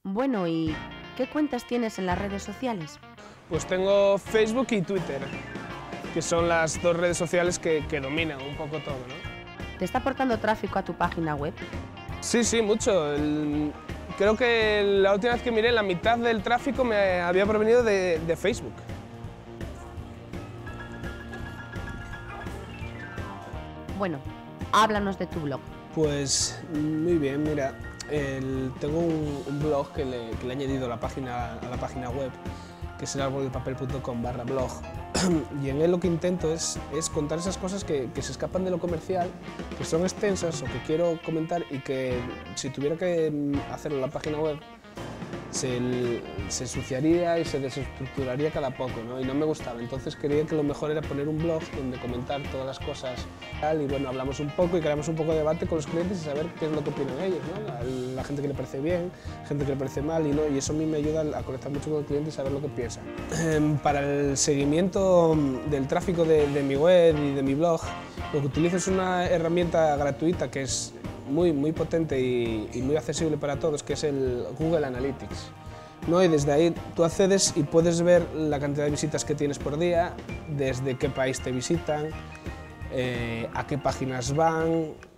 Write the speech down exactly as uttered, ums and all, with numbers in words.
Bueno, ¿y qué cuentas tienes en las redes sociales? Pues tengo Facebook y Twitter, que son las dos redes sociales que, que dominan un poco todo, ¿no? ¿Te está aportando tráfico a tu página web? Sí, sí, mucho. El- creo que la última vez que miré, la mitad del tráfico me había provenido de, de Facebook. Bueno, háblanos de tu blog. Pues muy bien, mira, el- tengo un, un blog que le, que le he añadido a la página, a la página web, que es el arboldelpapel punto com barra blog, y en él lo que intento es, es contar esas cosas que, que se escapan de lo comercial, que son extensas o que quiero comentar y que si tuviera que mm, hacerlo en la página web se, se ensuciaría y se desestructuraría cada poco, ¿no? Y no me gustaba, entonces quería que lo mejor era poner un blog donde comentar todas las cosas tal, y bueno, hablamos un poco y creamos un poco de debate con los clientes y saber qué es lo que opinan ellos, ¿no? La, la gente que le parece bien, gente que le parece mal, y, ¿no? Y eso a mí me ayuda a conectar mucho con el cliente y saber lo que piensan. Eh, para el seguimiento del tráfico de, de mi web y de mi blog, lo que utilizo es una herramienta gratuita que es muy, muy potente y, y muy accesible para todos, que es el Google Analytics, ¿no? Y desde ahí tú accedes y puedes ver la cantidad de visitas que tienes por día, desde qué país te visitan, eh, a qué páginas van,